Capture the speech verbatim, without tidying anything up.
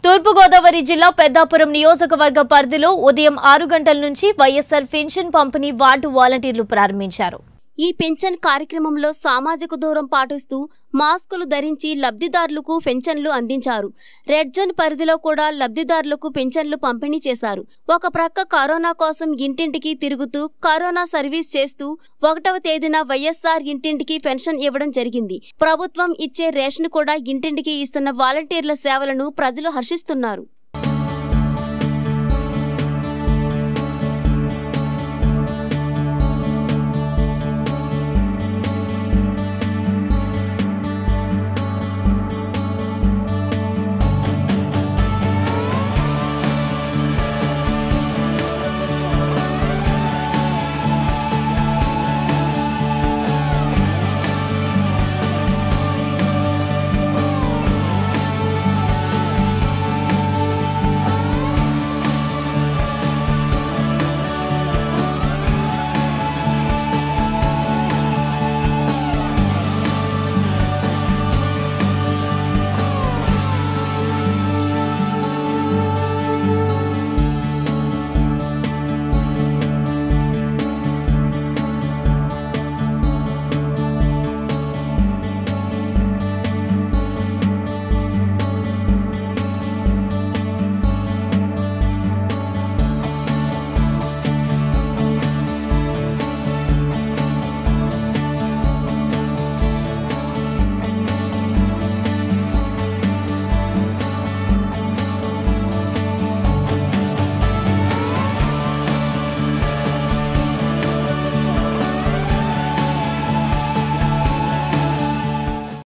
తూర్పు గోదావరి జిల్లా పెద్దాపురం నియోజకవర్గ పరిధిలో ఉదయం ఆరు గంటల నుంచి వైఎస్ఆర్ పెన్షన్ పంపిణీ వార్డు వాలంటీర్లు ప్రారంభించారు. ఈ పెన్షన్ కార్యక్రమంలో సామాజిక దూరం పాటిస్తూ మాస్కులు ధరించి లబ్ధిదారులకు పెన్షన్లు అందించారు. రెడ్ జోన్ పరిధిలో కూడా లబ్ధిదారులకు పెన్షన్లు పంపిణీ చేశారు. ఒక ప్రక్క కరోనా కోసం ఇంటింటికి తిరుగుతూ కరోనా సర్వీస్ చేస్తూ ఒకటవ తేదీన వైఎస్ఆర్ ఇంటింటికి పెన్షన్ ఇవ్వడం జరిగింది. ప్రభుత్వం ఇచ్చే రేషన్ కూడా ఇంటింటికి ఇస్తున్న వాలంటీర్ల సేవలను ప్రజలు హర్షిస్తున్నారు.